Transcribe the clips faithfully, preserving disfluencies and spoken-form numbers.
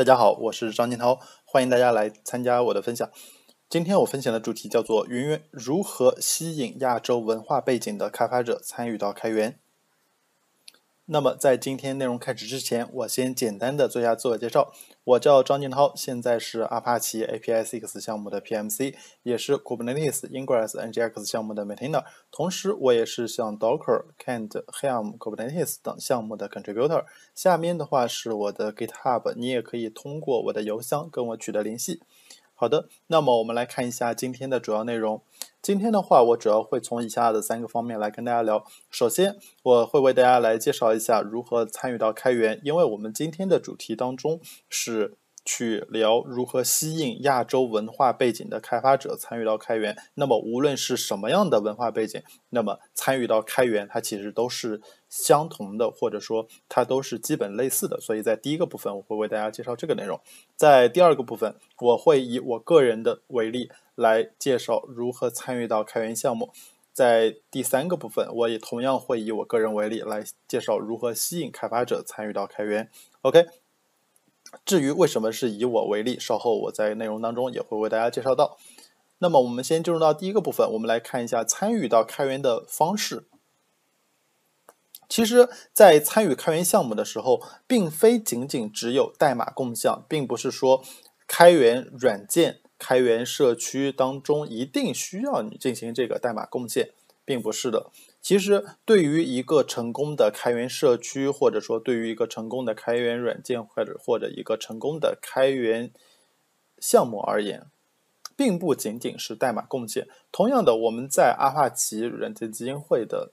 家好，我是张金涛，欢迎大家来参加我的分享。今天我分享的主题叫做云云如何吸引亚洲文化背景的开发者参与到开源。那么在今天内容开始之前，我先简单的做一下自我介绍。我叫张金涛，现在是 Apache A P I S I X 项目的 P M C， 也是 Kubernetes Ingress-Nginx 项目的 Maintainer， 同时我也是像 DockerCon、Helm、Kubernetes 等项目的 Contributor。下面的话是我的 GitHub， 你也可以通过我的邮箱跟我取得联系。好的，那么我们来看一下今天的主要内容。今天的话，我主要会从以下的三个方面来跟大家聊。首先，我会为大家来介绍一下如何参与到开源，因为我们今天的主题当中是去聊如何吸引亚洲文化背景的开发者参与到开源。那么无论是什么样的文化背景，那么参与到开源它其实都是相同的，或者说它都是基本类似的。所以在第一个部分我会为大家介绍这个内容。在第二个部分，我会以我个人的为例来介绍如何参与到开源项目。在第三个部分，我也同样会以我个人为例来介绍如何吸引开发者参与到开源。OK， 至于为什么是以我为例，稍后我在内容当中也会为大家介绍到。那么我们先进入到第一个部分，我们来看一下参与到开源的方式。其实在参与开源项目的时候，并非仅仅只有代码共享，并不是说开源软件开源社区当中一定需要你进行这个代码贡献，并不是的。其实对于一个成功的开源社区，或者说对于一个成功的开源软件，或者或者一个成功的开源项目而言，并不仅仅是代码贡献。同样的，我们在阿帕奇软件基金会的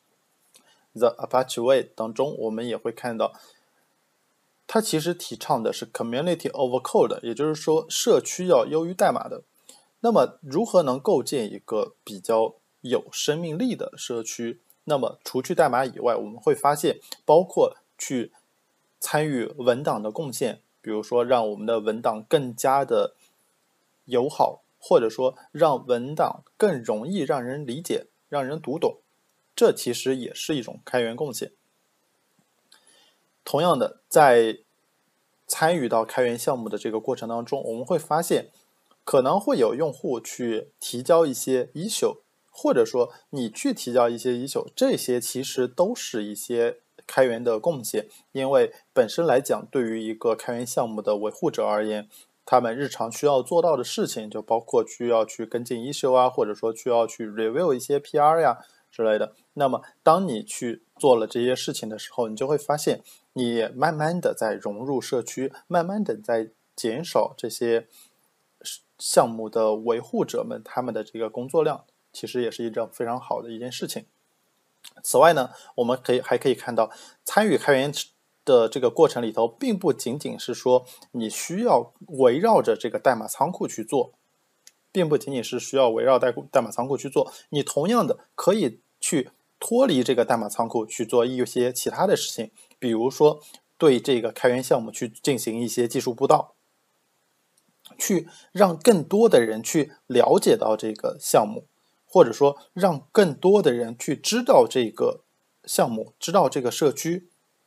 The Apache Way 当中，我们也会看到它其实提倡的是 Community over Code， 也就是说社区要优于代码的。那么如何能构建一个比较有生命力的社区？那么除去代码以外，我们会发现包括去参与文档的贡献，比如说让我们的文档更加的友好，或者说让文档更容易让人理解，让人读懂，这其实也是一种开源贡献。同样的，在参与到开源项目的这个过程当中，我们会发现可能会有用户去提交一些 issue， 或者说你去提交一些 issue， 这些其实都是一些开源的贡献。因为本身来讲，对于一个开源项目的维护者而言，他们日常需要做到的事情就包括需要去跟进 issue 啊，或者说需要去 review 一些 P R 呀之类的。那么当你去做了这些事情的时候，你就会发现你慢慢的在融入社区，慢慢的在减少这些项目的维护者们他们的这个工作量，其实也是一件非常好的一件事情。此外呢，我们可以还可以看到参与开源的这个过程里头，并不仅仅是说你需要围绕着这个代码仓库去做，并不仅仅是需要围绕代代码仓库去做，你同样的可以去脱离这个代码仓库去做一些其他的事情，比如说对这个开源项目去进行一些技术布道，去让更多的人去了解到这个项目，或者说让更多的人去知道这个项目，知道这个社区。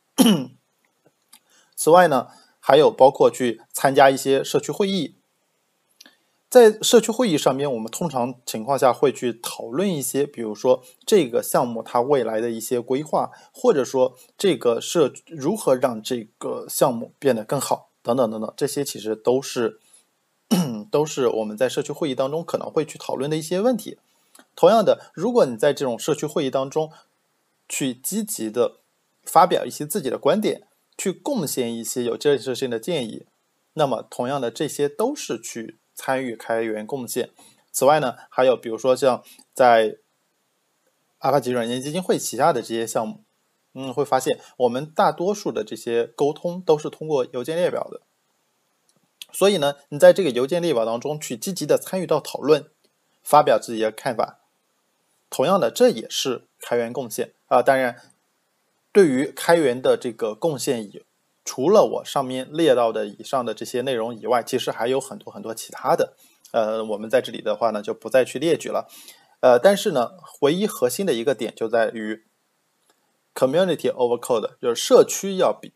此外呢，还有包括去参加一些社区会议。在社区会议上面，我们通常情况下会去讨论一些，比如说这个项目它未来的一些规划，或者说这个社如何让这个项目变得更好，等等等等，这些其实都是都是我们在社区会议当中可能会去讨论的一些问题。同样的，如果你在这种社区会议当中去积极的发表一些自己的观点，去贡献一些有建设性的建议，那么同样的这些都是去参与开源贡献。此外呢，还有比如说像在阿帕奇软件基金会旗下的这些项目，嗯，会发现我们大多数的这些沟通都是通过邮件列表的。所以呢，你在这个邮件列表当中去积极的参与到讨论，发表自己的看法，同样的这也是开源贡献啊、呃。当然对于开源的这个贡献，除了我上面列到的以上的这些内容以外，其实还有很多很多其他的，呃，我们在这里的话呢就不再去列举了。呃，但是呢，唯一核心的一个点就在于 community over code， 就是社区要比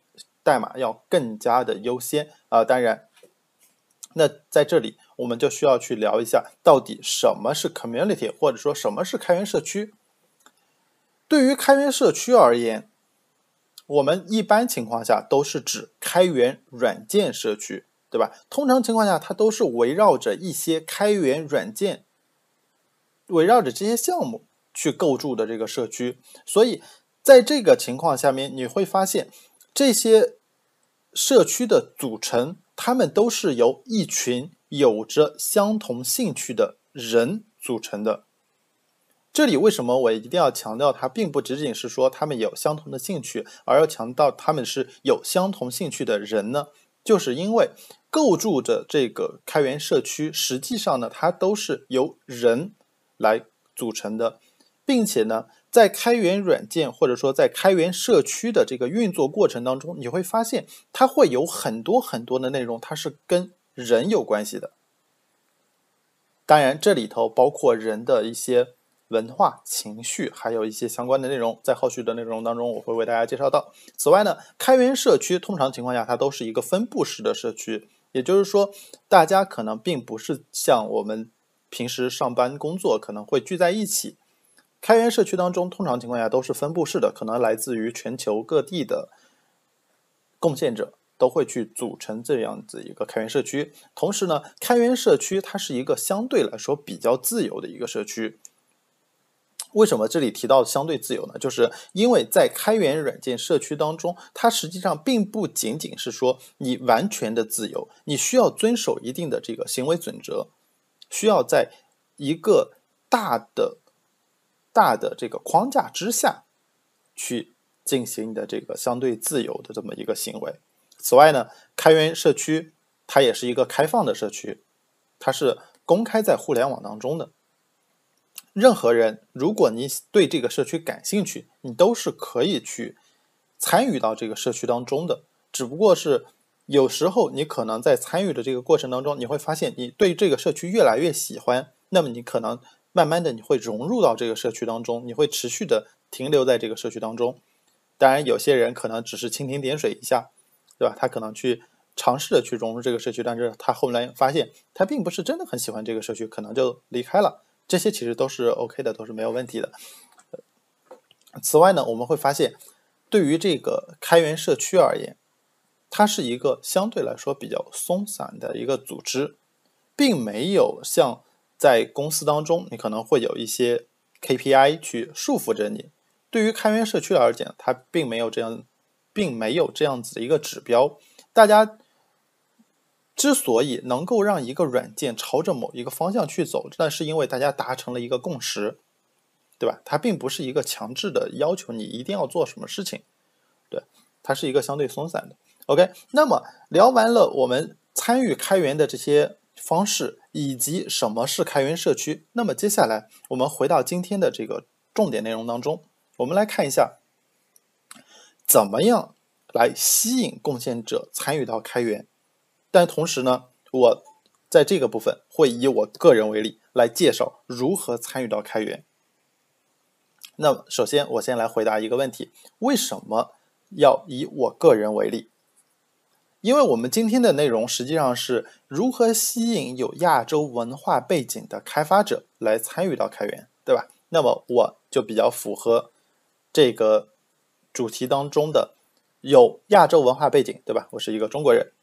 代码要更加的优先啊、呃。当然，那在这里我们就需要去聊一下，到底什么是 community， 或者说什么是开源社区。对于开源社区而言，我们一般情况下都是指开源软件社区，对吧？通常情况下，它都是围绕着一些开源软件，围绕着这些项目去构筑的这个社区。所以在这个情况下面，你会发现这些社区的组成，他们都是由一群有着相同兴趣的人组成的。这里为什么我一定要强调它并不仅仅是说他们有相同的兴趣，而要强调他们是有相同兴趣的人呢？就是因为构筑的这个开源社区，实际上呢，它都是由人来组成的，并且呢，在开源软件或者说在开源社区的这个运作过程当中，你会发现它会有很多很多的内容，它是跟人有关系的。当然，这里头包括人的一些文化、情绪，还有一些相关的内容，在后续的内容当中我会为大家介绍到。此外呢，开源社区通常情况下它都是一个分布式的社区，也就是说，大家可能并不是像我们平时上班工作可能会聚在一起。开源社区当中通常情况下都是分布式的，可能来自于全球各地的贡献者都会去组成这样子一个开源社区。同时呢，开源社区它是一个相对来说比较自由的一个社区。为什么这里提到相对自由呢？就是因为在开源软件社区当中，它实际上并不仅仅是说你完全的自由，你需要遵守一定的这个行为准则，需要在一个大的大的这个框架之下去进行你的这个相对自由的这么一个行为。此外呢，开源社区它也是一个开放的社区，它是公开在互联网当中的。任何人，如果你对这个社区感兴趣，你都是可以去参与到这个社区当中的。只不过是有时候你可能在参与的这个过程当中，你会发现你对这个社区越来越喜欢，那么你可能慢慢的你会融入到这个社区当中，你会持续的停留在这个社区当中。当然有些人可能只是蜻蜓点水一下，对吧？他可能去尝试的去融入这个社区，但是他后来发现他并不是真的很喜欢这个社区，可能就离开了。这些其实都是 OK 的，都是没有问题的。此外呢，我们会发现对于这个开源社区而言，它是一个相对来说比较松散的一个组织，并没有像在公司当中你可能会有一些 K P I 去束缚着你。对于开源社区而言，它并没有这样并没有这样子的一个指标。大家之所以能够让一个软件朝着某一个方向去走，那是因为大家达成了一个共识，对吧？它并不是一个强制的要求你一定要做什么事情，对，它是一个相对松散的。OK， 那么聊完了我们参与开源的这些方式，以及什么是开源社区，那么接下来我们回到今天的这个重点内容当中，我们来看一下怎么样来吸引贡献者参与到开源。但同时呢，我在这个部分会以我个人为例来介绍如何参与到开源。那么首先我先来回答一个问题，为什么要以我个人为例？因为我们今天的内容实际上是如何吸引有亚洲文化背景的开发者来参与到开源，对吧？那么我就比较符合这个主题当中的有亚洲文化背景，对吧？我是一个中国人。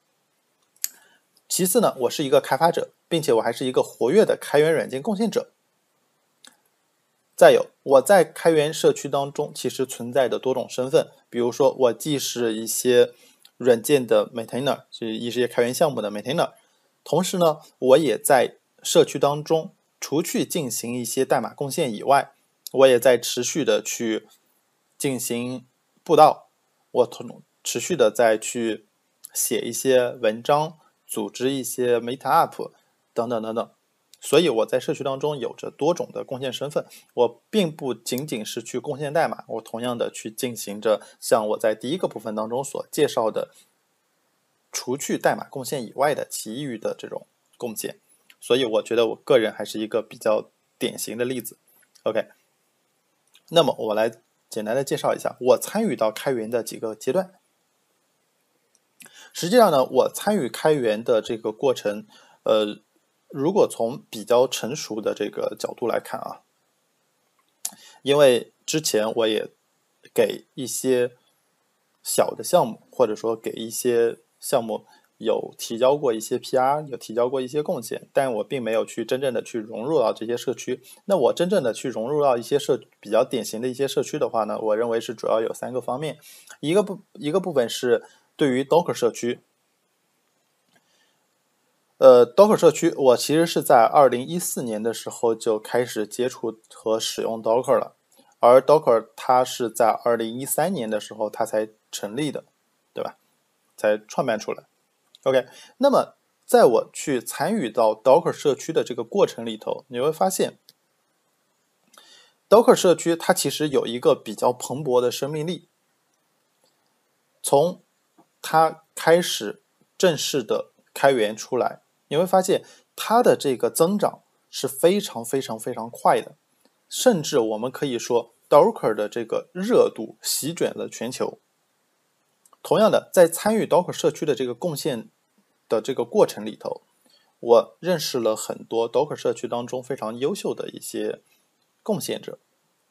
其次呢，我是一个开发者，并且我还是一个活跃的开源软件贡献者。再有，我在开源社区当中其实存在的多种身份，比如说我既是一些软件的 maintainer， 是一些开源项目的 maintainer， 同时呢，我也在社区当中，除去进行一些代码贡献以外，我也在持续的去进行布道，我同持续的在去写一些文章，组织一些 meet up 等等等等。所以我在社区当中有着多种的贡献身份，我并不仅仅是去贡献代码，我同样的去进行着像我在第一个部分当中所介绍的除去代码贡献以外的其余的这种贡献。所以我觉得我个人还是一个比较典型的例子。 OK， 那么我来简单的介绍一下我参与到开源的几个阶段。 实际上呢，我参与开源的这个过程，呃，如果从比较成熟的这个角度来看啊，因为之前我也给一些小的项目，或者说给一些项目有提交过一些 P R， 有提交过一些贡献，但我并没有去真正的去融入到这些社区。那我真正的去融入到一些社比较典型的一些社区的话呢，我认为是主要有三个方面。一个部一个部分是对于 Docker 社区。呃 ，Docker 社区，我其实是在二零一四年的时候就开始接触和使用 Docker 了，而 Docker 它是在二零一三年的时候它才成立的，对吧？才创办出来。OK， 那么在我去参与到 Docker 社区的这个过程里头，你会发现 Docker 社区它其实有一个比较蓬勃的生命力，从它开始正式的开源出来，你会发现它的这个增长是非常非常非常快的，甚至我们可以说 Docker 的这个热度席卷了全球。同样的，在参与 Docker 社区的这个贡献的这个过程里头，我认识了很多 Docker 社区当中非常优秀的一些贡献者。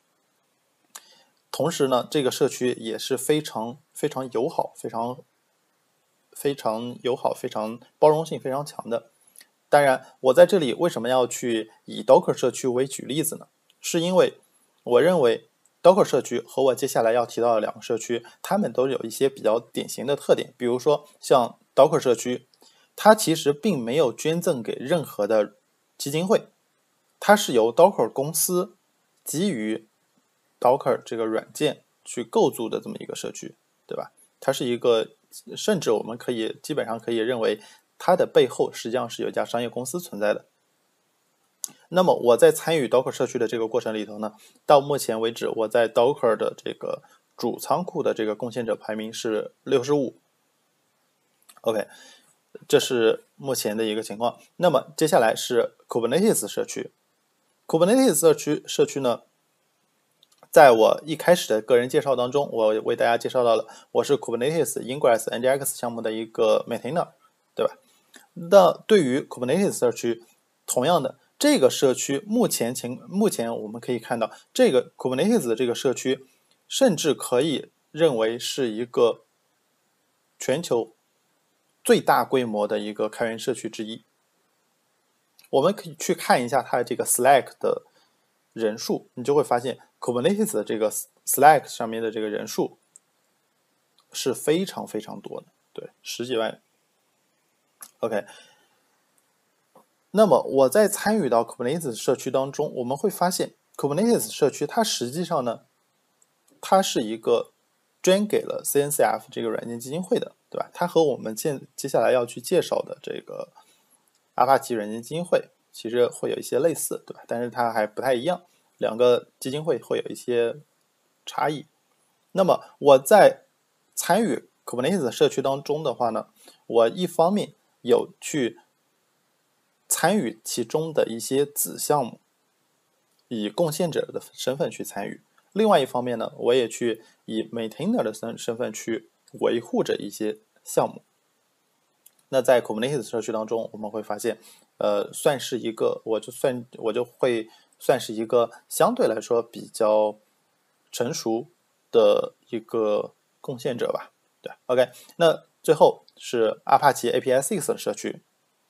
同时呢，这个社区也是非常非常友好、非常非常友好、非常包容性非常强的。当然，我在这里为什么要去以 Docker 社区为举例子呢？是因为我认为 Docker 社区和我接下来要提到的两个社区，它们都有一些比较典型的特点。比如说，像 Docker 社区，它其实并没有捐赠给任何的基金会，它是由 Docker 公司基于 Docker 这个软件去构筑的这么一个社区，对吧？它是一个，甚至我们可以基本上可以认为，它的背后实际上是有一家商业公司存在的。那么我在参与 Docker 社区的这个过程里头呢，到目前为止，我在 Docker 的这个主仓库的这个贡献者排名是六十五。OK， 这是目前的一个情况。那么接下来是 Kubernetes 社区。Kubernetes 社区社区呢，在我一开始的个人介绍当中，我为大家介绍到了我是 Kubernetes Ingress-Nginx 项目的一个 Maintainer， 对吧？那对于 Kubernetes 社区，同样的这个社区目前情目前我们可以看到，这个 Kubernetes 的这个社区，甚至可以认为是一个全球最大规模的一个开源社区之一。我们可以去看一下它的这个 Slack 的人数，你就会发现 Kubernetes 的这个 Slack 上面的这个人数是非常非常多的，对，十几万。OK， 那么我在参与到 Kubernetes 社区当中，我们会发现 Kubernetes 社区它实际上呢，它是一个捐给了 C N C F 这个软件基金会的，对吧？它和我们接接下来要去介绍的这个 Apache 软件基金会其实会有一些类似，对吧？但是它还不太一样，两个基金会会有一些差异。那么我在参与 Kubernetes 社区当中的话呢，我一方面有去参与其中的一些子项目，以贡献者的身份去参与；另外一方面呢，我也去以 maintainer 的身身份去维护着一些项目。那在 Kubernetes 社区当中，我们会发现，呃，算是一个，我就算我就会算是一个相对来说比较成熟的一个贡献者吧。对 ，OK， 那最后是 Apache A P I six 的社区。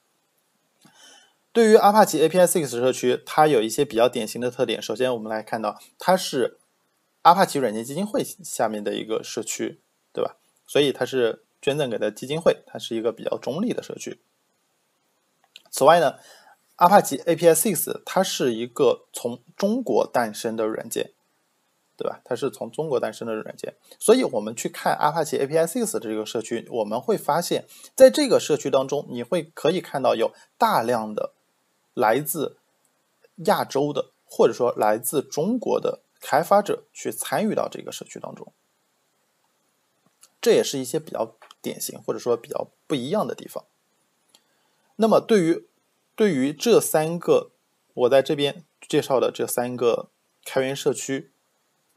对于 Apache A P I six 社区，它有一些比较典型的特点。首先，我们来看到它是 Apache 软件基金会下面的一个社区，对吧？所以它是捐赠给的基金会，它是一个比较中立的社区。此外呢 ，Apache A P I six 它是一个从中国诞生的软件，对吧？它是从中国诞生的软件，所以我们去看 Apache A P I six 的这个社区，我们会发现，在这个社区当中，你会可以看到有大量的来自亚洲的，或者说来自中国的开发者去参与到这个社区当中，这也是一些比较典型或者说比较不一样的地方。那么对于对于这三个我在这边介绍的这三个开源社区，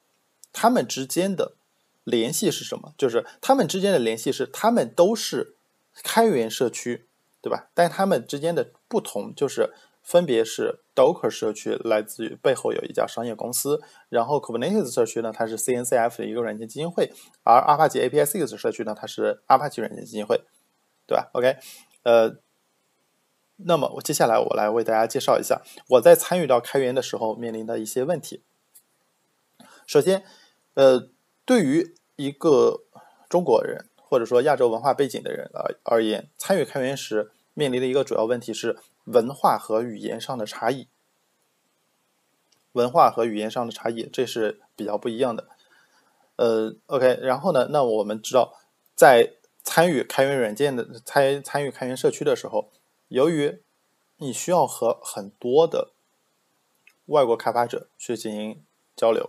他们之间的联系是什么？就是他们之间的联系是他们都是开源社区，对吧？但它们之间的不同就是分别是 Docker 社区来自于背后有一家商业公司，然后 Kubernetes 社区呢，它是 C N C F 的一个软件基金会，而 Apache A P I S I X 社区呢，它是 Apache 软件基金会，对吧 ？OK， 呃，那么我接下来我来为大家介绍一下我在参与到开源的时候面临的一些问题。首先，呃，对于一个中国人或者说亚洲文化背景的人而而言，参与开源时面临的一个主要问题是文化和语言上的差异。文化和语言上的差异，这是比较不一样的。呃 ，OK， 然后呢，那我们知道，在参与开源软件的参参与开源社区的时候，由于你需要和很多的外国开发者去进行交流，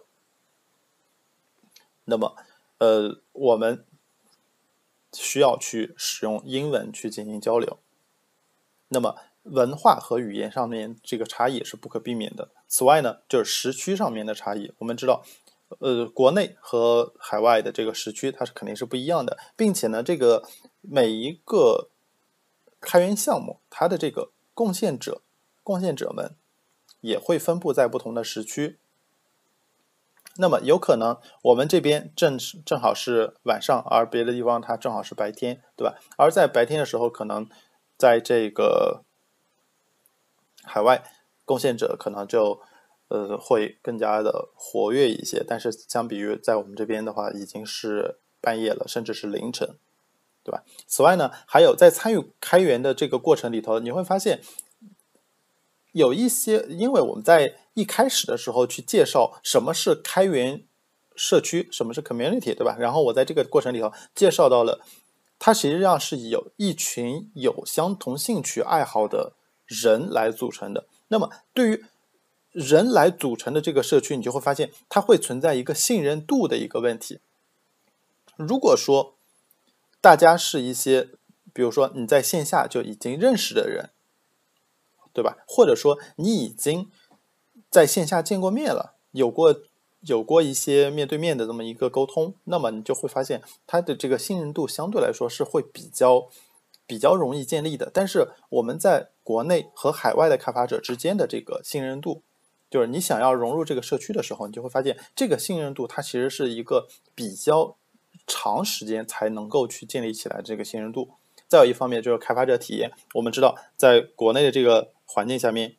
那么，呃，我们需要去使用英文去进行交流。那么，文化和语言上面这个差异是不可避免的。此外呢，就是时区上面的差异。我们知道，呃，国内和海外的这个时区它是肯定是不一样的，并且呢，这个每一个开源项目，它的这个贡献者、贡献者们也会分布在不同的时区。那么有可能我们这边正正好是晚上，而别的地方它正好是白天，对吧？而在白天的时候，可能在这个海外贡献者可能就呃会更加的活跃一些，但是相比于在我们这边的话，已经是半夜了，甚至是凌晨，对吧？此外呢，还有在参与开源的这个过程里头，你会发现有一些，因为我们在一开始的时候去介绍什么是开源社区，什么是 community， 对吧？然后我在这个过程里头介绍到了，它实际上是有一群有相同兴趣爱好的人来组成的。那么对于人来组成的这个社区，你就会发现它会存在一个信任度的一个问题。如果说大家是一些，比如说你在线下就已经认识的人，对吧？或者说你已经在线下见过面了，有过有过一些面对面的这么一个沟通，那么你就会发现它的这个信任度相对来说是会比较比较容易建立的。但是我们在国内和海外的开发者之间的这个信任度，就是你想要融入这个社区的时候，你就会发现这个信任度它其实是一个比较长时间才能够去建立起来的这个信任度。再有一方面就是开发者体验，我们知道在国内的这个环境下面，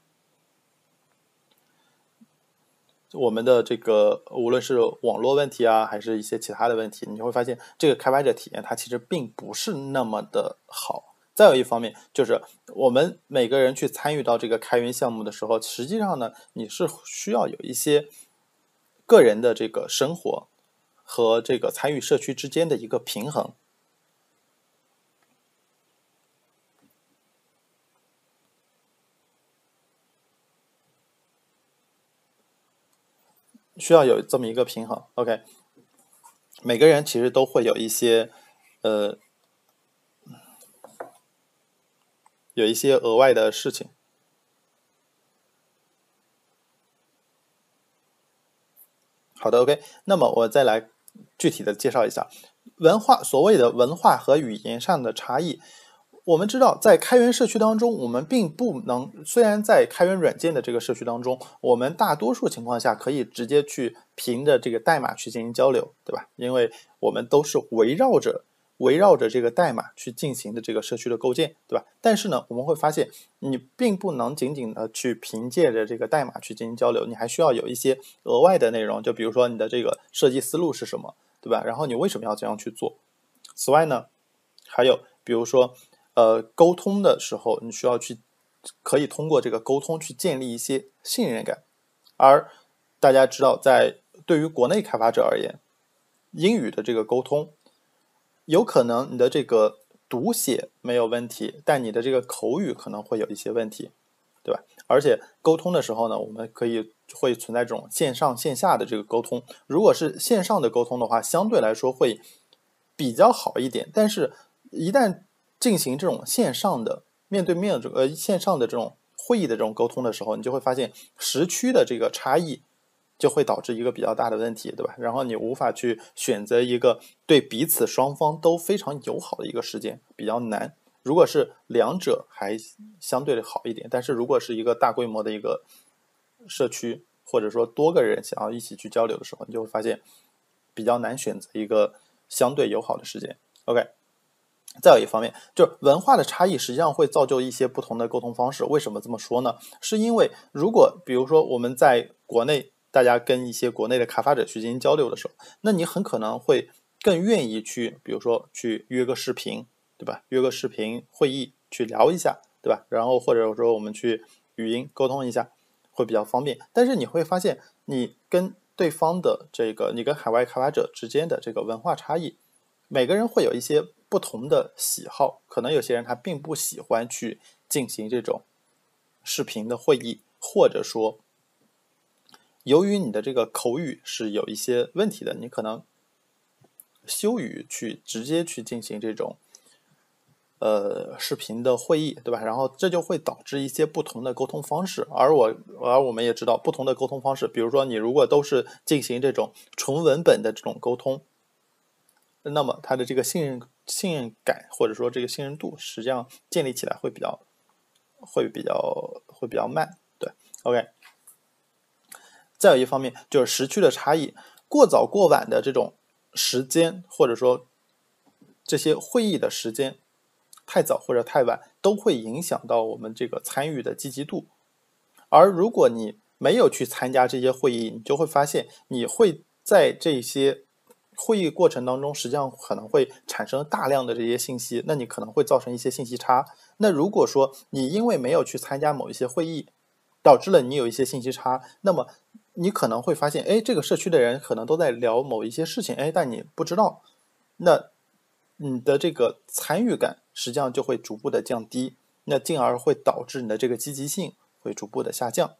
我们的这个无论是网络问题啊，还是一些其他的问题，你会发现这个开发者体验它其实并不是那么的好。再有一方面就是我们每个人去参与到这个开源项目的时候，实际上呢，你是需要有一些个人的这个生活和这个参与社区之间的一个平衡。需要有这么一个平衡 ，OK。每个人其实都会有一些，呃，有一些额外的事情。好的 ，OK。那么我再来具体的介绍一下文化，所谓的文化和语言上的差异。我们知道，在开源社区当中，我们并不能，虽然在开源软件的这个社区当中，我们大多数情况下可以直接去凭着这个代码去进行交流，对吧？因为我们都是围绕着围绕着这个代码去进行的这个社区的构建，对吧？但是呢，我们会发现，你并不能仅仅的去凭借着这个代码去进行交流，你还需要有一些额外的内容，就比如说你的这个设计思路是什么，对吧？然后你为什么要这样去做？此外呢，还有比如说。呃，沟通的时候，你需要去可以通过这个沟通去建立一些信任感。而大家知道，在对于国内开发者而言，英语的这个沟通，有可能你的这个读写没有问题，但你的这个口语可能会有一些问题，对吧？而且沟通的时候呢，我们可以会存在这种线上线下的这个沟通。如果是线上的沟通的话，相对来说会比较好一点，但是一旦进行这种线上的面对面的呃线上的这种会议的这种沟通的时候，你就会发现时区的这个差异就会导致一个比较大的问题，对吧？然后你无法去选择一个对彼此双方都非常友好的一个时间，比较难。如果是两者还相对的好一点，但是如果是一个大规模的一个社区，或者说多个人想要一起去交流的时候，你就会发现比较难选择一个相对友好的时间。OK。再有一方面，就是文化的差异实际上会造就一些不同的沟通方式。为什么这么说呢？是因为如果比如说我们在国内，大家跟一些国内的开发者去进行交流的时候，那你很可能会更愿意去，比如说去约个视频，对吧？约个视频会议去聊一下，对吧？然后或者说我们去语音沟通一下，会比较方便。但是你会发现，你跟对方的这个，你跟海外开发者之间的这个文化差异，每个人会有一些不同的喜好，可能有些人他并不喜欢去进行这种视频的会议，或者说由于你的这个口语是有一些问题的，你可能羞于去直接去进行这种呃视频的会议，对吧？然后这就会导致一些不同的沟通方式，而我而我们也知道不同的沟通方式，比如说你如果都是进行这种纯文本的这种沟通，那么它的这个信任信任感或者说这个信任度，实际上建立起来会比较会比较会比较慢，对 ，OK。再有一方面就是时区的差异，过早过晚的这种时间，或者说这些会议的时间太早或者太晚，都会影响到我们这个参与的积极度。而如果你没有去参加这些会议，你就会发现你会在这些会议过程当中，实际上可能会产生大量的这些信息，那你可能会造成一些信息差。那如果说你因为没有去参加某一些会议，导致了你有一些信息差，那么你可能会发现，哎，这个社区的人可能都在聊某一些事情，哎，但你不知道，那你的这个参与感实际上就会逐步的降低，那进而会导致你的这个积极性会逐步的下降。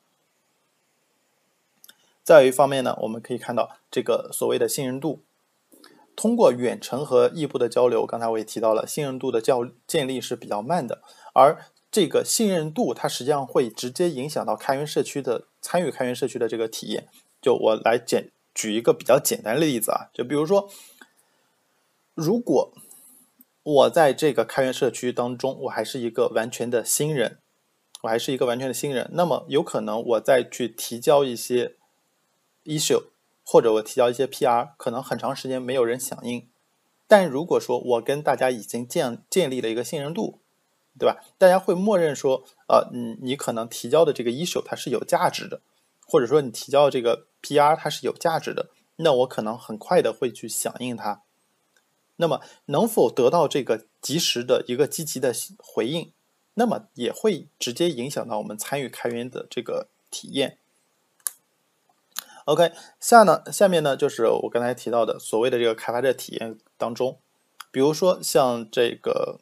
再有一方面呢，我们可以看到这个所谓的信任度，通过远程和异步的交流，刚才我也提到了，信任度的建立是比较慢的，而这个信任度它实际上会直接影响到开源社区的参与开源社区的这个体验。就我来简举一个比较简单的例子啊，就比如说，如果我在这个开源社区当中，我还是一个完全的新人，我还是一个完全的新人，那么有可能我再去提交一些 issue， 或者我提交一些 P R， 可能很长时间没有人响应。但如果说我跟大家已经建建立了一个信任度，对吧？大家会默认说，呃，你你可能提交的这个 issue 它是有价值的，或者说你提交的这个 P R 它是有价值的，那我可能很快的会去响应它。那么能否得到这个及时的一个积极的回应，那么也会直接影响到我们参与开源的这个体验。OK， 下呢，下面呢就是我刚才提到的所谓的这个开发者体验当中，比如说像这个，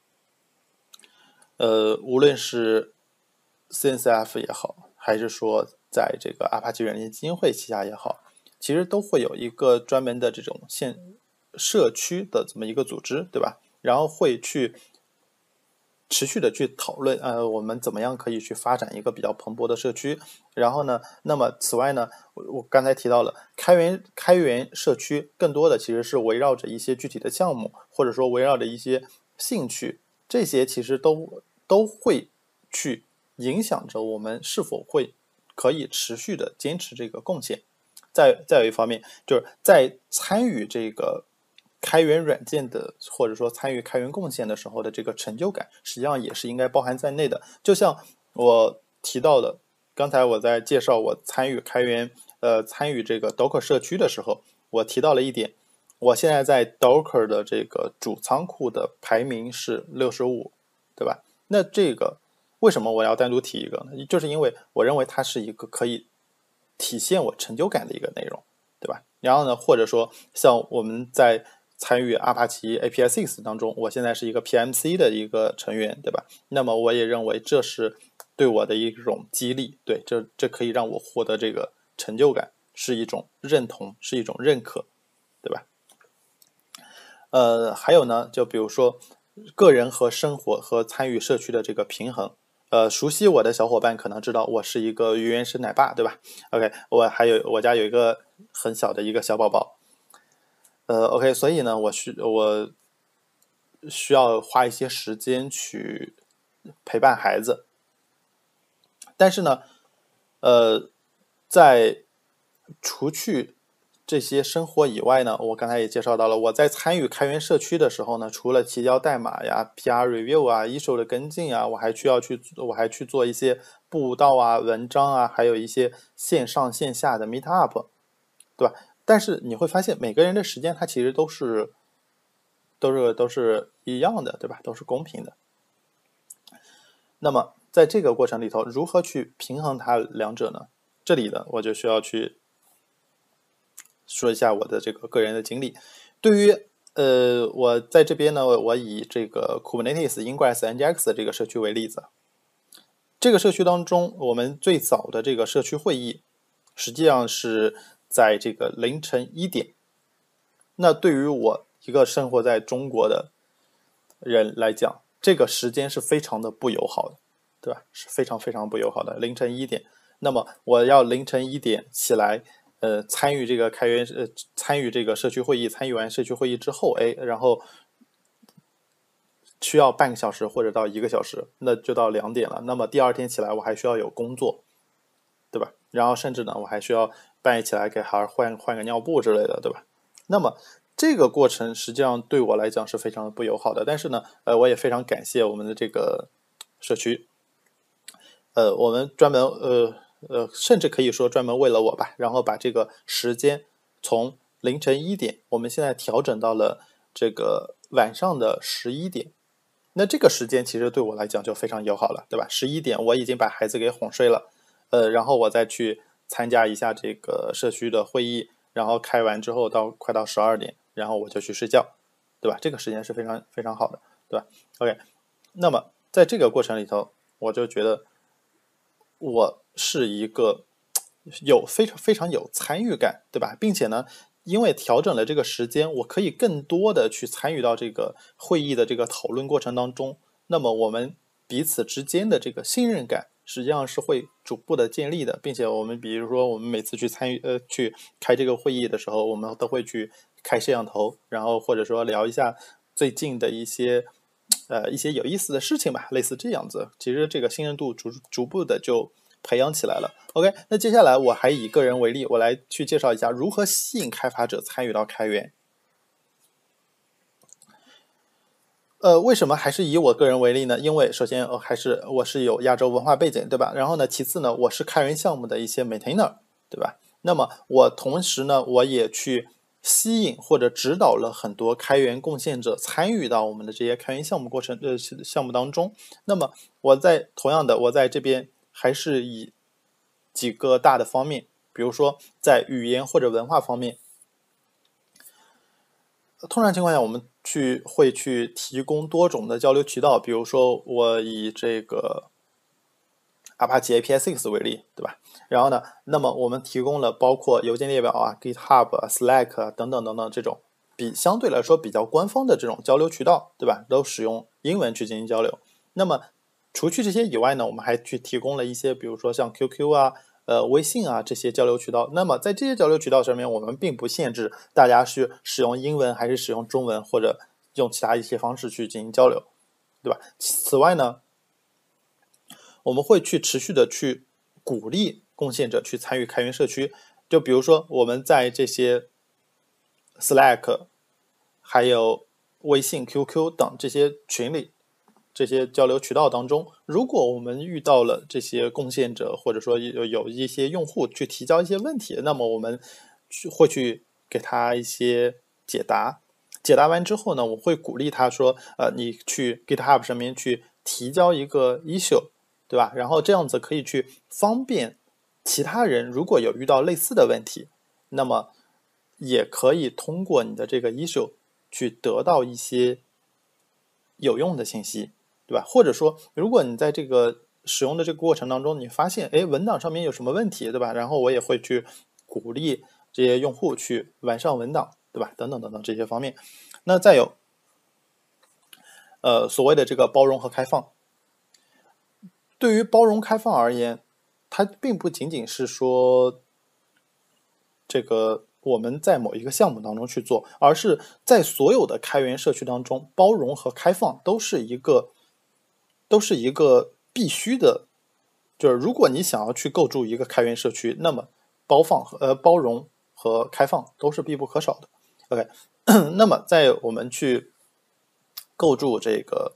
呃，无论是 C N C F 也好，还是说在这个 Apache 软件基金会旗下也好，其实都会有一个专门的这种线社区的这么一个组织，对吧？然后会去持续的去讨论，呃，我们怎么样可以去发展一个比较蓬勃的社区。然后呢，那么此外呢，我我刚才提到了开源开源社区，更多的其实是围绕着一些具体的项目，或者说围绕着一些兴趣，这些其实都都会去影响着我们是否会可以持续的坚持这个贡献。再再有一方面，就是在参与这个开源软件的，或者说参与开源贡献的时候的这个成就感，实际上也是应该包含在内的。就像我提到的，刚才我在介绍我参与开源，呃，参与这个 Docker 社区的时候，我提到了一点，我现在在 Docker 的这个主仓库的排名是六十五，对吧？那这个为什么我要单独提一个呢？就是因为我认为它是一个可以体现我成就感的一个内容，对吧？然后呢，或者说像我们在参与 Apache A P I S I X 当中，我现在是一个 P M C 的一个成员，对吧？那么我也认为这是对我的一种激励，对，这这可以让我获得这个成就感，是一种认同，是一种认可，对吧？呃，还有呢，就比如说个人和生活和参与社区的这个平衡， 呃，熟悉我的小伙伴可能知道我是一个原生奶爸，对吧 ？OK， 我还有我家有一个很小的一个小宝宝，呃 ，OK， 所以呢，我需我需要花一些时间去陪伴孩子，但是呢，呃，在除去这些生活以外呢，我刚才也介绍到了，我在参与开源社区的时候呢，除了提交代码呀、P R review 啊、issue 的跟进啊，我还需要去，我还去做一些布道啊、文章啊，还有一些线上线下的 meet up， 对吧？但是你会发现，每个人的时间它其实都是都是都是一样的，对吧？都是公平的。那么在这个过程里头，如何去平衡它两者呢？这里呢，我就需要去说一下我的这个个人的经历。对于呃，我在这边呢，我以这个 Kubernetes Ingress-Nginx 这个社区为例子。这个社区当中，我们最早的这个社区会议，实际上是在这个凌晨一点。那对于我一个生活在中国的人来讲，这个时间是非常的不友好的，对吧？是非常非常不友好的。凌晨一点，那么我要凌晨一点起来。呃，参与这个开源呃，参与这个社区会议，参与完社区会议之后，哎，然后需要半个小时或者到一个小时，那就到两点了。那么第二天起来，我还需要有工作，对吧？然后甚至呢，我还需要半夜起来给孩儿换换个尿布之类的，对吧？那么这个过程实际上对我来讲是非常的不友好的。但是呢，呃，我也非常感谢我们的这个社区，呃，我们专门呃。呃，甚至可以说专门为了我吧，然后把这个时间从凌晨一点，我们现在调整到了这个晚上的十一点。那这个时间其实对我来讲就非常友好了，对吧？十一点我已经把孩子给哄睡了，呃，然后我再去参加一下这个社区的会议，然后开完之后到快到十二点，然后我就去睡觉，对吧？这个时间是非常非常好的，对吧 ？OK， 那么在这个过程里头，我就觉得我是一个有非常非常有参与感，对吧？并且呢，因为调整了这个时间，我可以更多的去参与到这个会议的这个讨论过程当中。那么我们彼此之间的这个信任感，实际上是会逐步的建立的，并且我们比如说我们每次去参与呃去开这个会议的时候，我们都会去开摄像头，然后或者说聊一下最近的一些。呃，一些有意思的事情吧，类似这样子，其实这个信任度逐逐步的就培养起来了。OK， 那接下来我还以个人为例，我来去介绍一下如何吸引开发者参与到开源。呃，为什么还是以我个人为例呢？因为首先，呃，还是我是有亚洲文化背景，对吧？然后呢，其次呢，我是开源项目的一些 maintainer， 对吧？那么我同时呢，我也去吸引或者指导了很多开源贡献者参与到我们的这些开源项目过程呃项目当中。那么我在同样的，我在这边还是以几个大的方面，比如说在语言或者文化方面。通常情况下，我们去会去提供多种的交流渠道，比如说我以这个 Apache A P I S I X 为例，对吧？然后呢，那么我们提供了包括邮件列表啊、GitHub 啊、Slack 啊等等等等这种比相对来说比较官方的这种交流渠道，对吧？都使用英文去进行交流。那么除去这些以外呢，我们还去提供了一些，比如说像 Q Q 啊。呃，微信啊这些交流渠道，那么在这些交流渠道上面，我们并不限制大家是使用英文还是使用中文，或者用其他一些方式去进行交流，对吧？此外呢，我们会去持续的去鼓励贡献者去参与开源社区，就比如说我们在这些 Slack、还有微信、Q Q 等这些群里。这些交流渠道当中，如果我们遇到了这些贡献者，或者说有有一些用户去提交一些问题，那么我们去会去给他一些解答。解答完之后呢，我会鼓励他说，呃，你去 GitHub 上面去提交一个 issue， 对吧？然后这样子可以去方便其他人，如果有遇到类似的问题，那么也可以通过你的这个 issue 去得到一些有用的信息。对吧？或者说，如果你在这个使用的这个过程当中，你发现，哎，文档上面有什么问题，对吧？然后我也会去鼓励这些用户去完善文档，对吧？等等等等这些方面。那再有，呃，所谓的这个包容和开放， 对于包容开放而言，它并不仅仅是说这个我们在某一个项目当中去做，而是在所有的开源社区当中，包容和开放都是一个都是一个必须的。就是如果你想要去构筑一个开源社区，那么包放和呃包容和开放都是必不可少的。OK， 那么在我们去构筑这个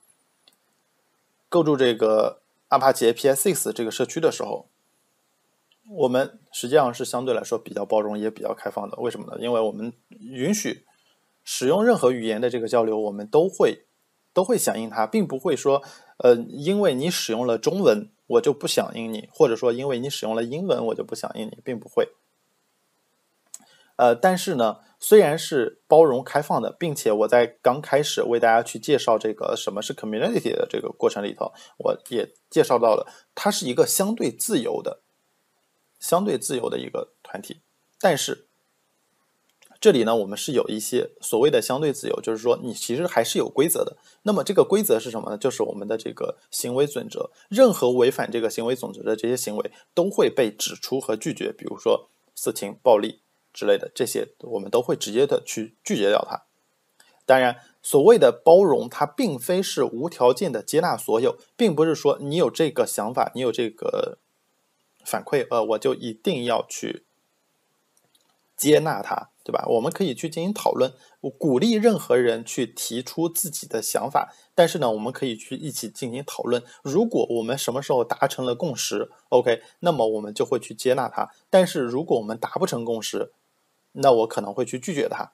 构筑这个 Apache A P I S I X 这个社区的时候，我们实际上是相对来说比较包容也比较开放的。为什么呢？因为我们允许使用任何语言的这个交流，我们都会都会响应它，并不会说呃因为你使用了中文我就不响应你，或者说因为你使用了英文我就不响应你，并不会。呃，但是呢，虽然是包容开放的，并且我在刚开始为大家去介绍这个什么是 community 的这个过程里头，我也介绍到了，它是一个相对自由的、相对自由的一个团体。但是这里呢，我们是有一些所谓的相对自由，就是说你其实还是有规则的。那么这个规则是什么呢？就是我们的这个行为准则，任何违反这个行为准则的这些行为都会被指出和拒绝，比如说色情、暴力之类的，这些我们都会直接的去拒绝掉它。当然，所谓的包容，它并非是无条件的接纳所有，并不是说你有这个想法，你有这个反馈，呃，我就一定要去接纳它，对吧？我们可以去进行讨论，我鼓励任何人去提出自己的想法，但是呢，我们可以去一起进行讨论。如果我们什么时候达成了共识 ，OK， 那么我们就会去接纳它。但是如果我们达不成共识，那我可能会去拒绝它。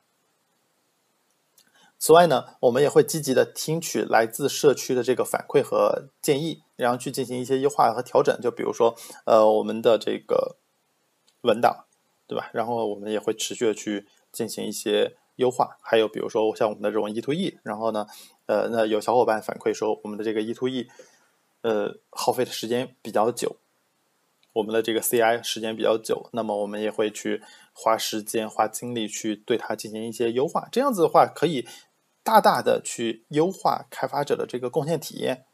此外呢，我们也会积极的听取来自社区的这个反馈和建议，然后去进行一些优化和调整。就比如说，呃，我们的这个文档，对吧？然后我们也会持续的去进行一些优化。还有比如说像我们的这种 E to E， 然后呢，呃，那有小伙伴反馈说我们的这个 E to E， 呃，耗费的时间比较久，我们的这个 C I 时间比较久，那么我们也会去花时间、花精力去对它进行一些优化。这样子的话，可以大大的去优化开发者的这个贡献体验，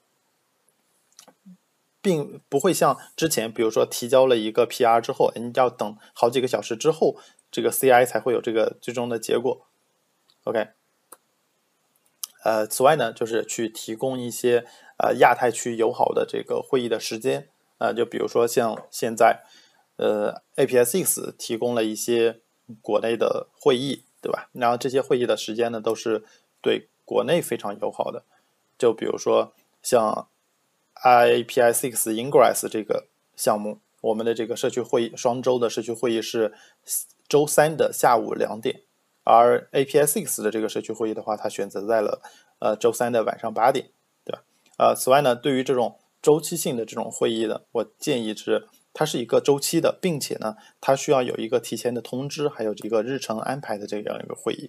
并不会像之前，比如说提交了一个 P R 之后，你要等好几个小时之后，这个 C I 才会有这个最终的结果。OK， 呃，此外呢，就是去提供一些呃亚太区友好的这个会议的时间，呃，就比如说像现在，呃 A P I S I X 提供了一些国内的会议，对吧？然后这些会议的时间呢，都是对国内非常友好的。就比如说像 A P I S I X Ingress 这个项目，我们的这个社区会议，双周的社区会议是周三的下午两点，而 A P I S I X 的这个社区会议的话，它选择在了呃周三的晚上八点，对吧？呃，此外呢，对于这种周期性的这种会议的，我建议是它是一个周期的，并且呢，它需要有一个提前的通知，还有这个日程安排的这样一个会议。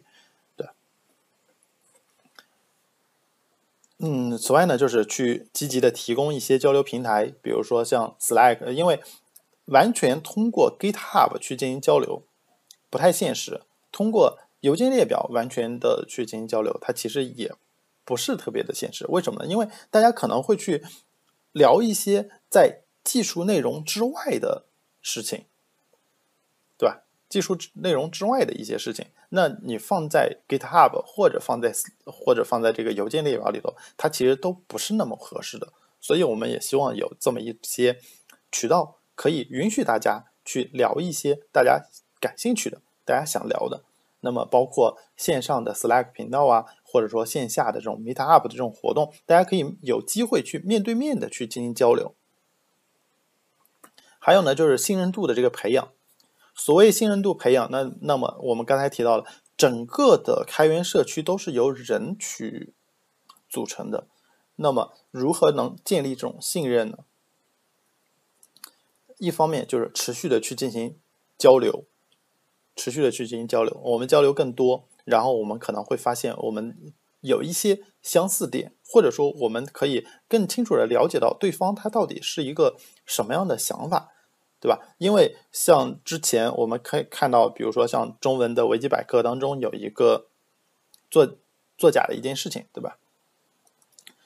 嗯，此外呢，就是去积极的提供一些交流平台，比如说像 Slack， 因为完全通过 GitHub 去进行交流不太现实，通过邮件列表完全的去进行交流，它其实也不是特别的现实。为什么呢？因为大家可能会去聊一些在技术内容之外的事情，对吧？技术内容之外的一些事情，那你放在 GitHub 或者放在或者放在这个邮件列表里头，它其实都不是那么合适的。所以我们也希望有这么一些渠道，可以允许大家去聊一些大家感兴趣的、大家想聊的。那么包括线上的 Slack 频道啊，或者说线下的这种 Meetup 的这种活动，大家可以有机会去面对面的去进行交流。还有呢，就是信任度的这个培养。所谓信任度培养，那那么我们刚才提到了，整个的开源社区都是由人去组成的。那么如何能建立这种信任呢？一方面就是持续的去进行交流，持续的去进行交流，我们交流更多，然后我们可能会发现我们有一些相似点，或者说我们可以更清楚的了解到对方他到底是一个什么样的想法。对吧？因为像之前我们可以看到，比如说像中文的维基百科当中有一个作作假的一件事情，对吧？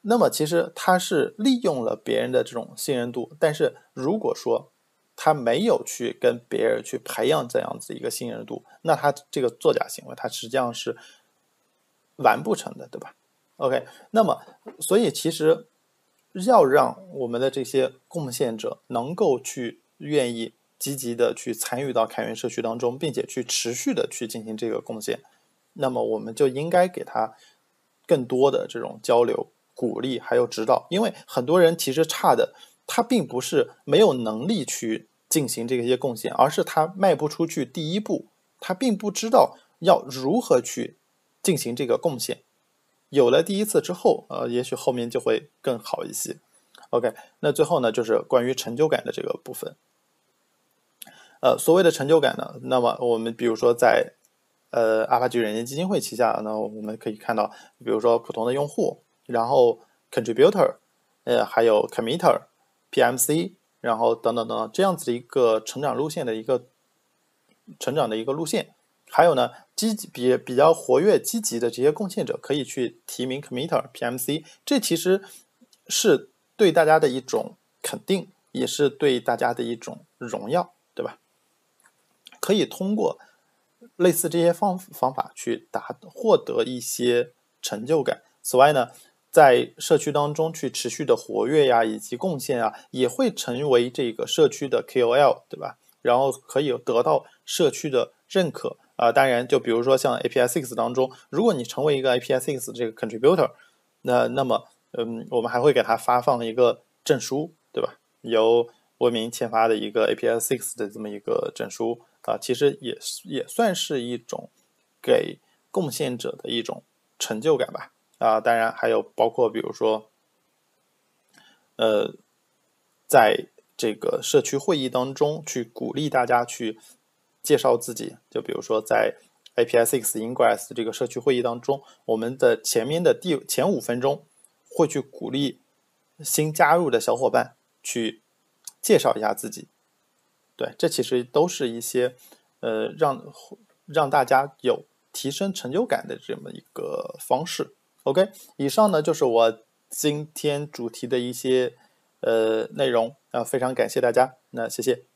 那么其实他是利用了别人的这种信任度，但是如果说他没有去跟别人去培养这样子一个信任度，那他这个作假行为，他实际上是完不成的，对吧 ？OK， 那么所以其实要让我们的这些贡献者能够去愿意积极的去参与到开源社区当中，并且去持续的去进行这个贡献，那么我们就应该给他更多的这种交流、鼓励还有指导，因为很多人其实差的，他并不是没有能力去进行这些贡献，而是他迈不出去第一步，他并不知道要如何去进行这个贡献。有了第一次之后，呃，也许后面就会更好一些。OK， 那最后呢，就是关于成就感的这个部分。呃，所谓的成就感呢，那么我们比如说在呃阿帕奇软件基金会旗下呢，我们可以看到，比如说普通的用户，然后 contributor， 呃，还有 committer、P M C， 然后等等等等这样子的一个成长路线的一个成长的一个路线。还有呢，积极比比较活跃、积极的这些贡献者可以去提名 committer、P M C， 这其实是对大家的一种肯定，也是对大家的一种荣耀，对吧？可以通过类似这些方方法去达获得一些成就感。此外呢，在社区当中去持续的活跃呀，以及贡献啊，也会成为这个社区的 K O L， 对吧？然后可以得到社区的认可。啊、呃，当然，就比如说像 A P I six 当中，如果你成为一个 A P I six 这个 contributor， 那那么，嗯，我们还会给他发放一个证书，对吧？由文明签发的一个 A P I six 的这么一个证书啊、呃，其实也也算是一种给贡献者的一种成就感吧。啊、呃，当然还有包括比如说，呃，在这个社区会议当中去鼓励大家去介绍自己，就比如说在 A P I six Ingress 这个社区会议当中，我们的前面的第前五分钟会去鼓励新加入的小伙伴去介绍一下自己。对，这其实都是一些呃让让大家有提升成就感的这么一个方式。OK， 以上呢就是我今天主题的一些呃内容啊、呃，非常感谢大家，那谢谢。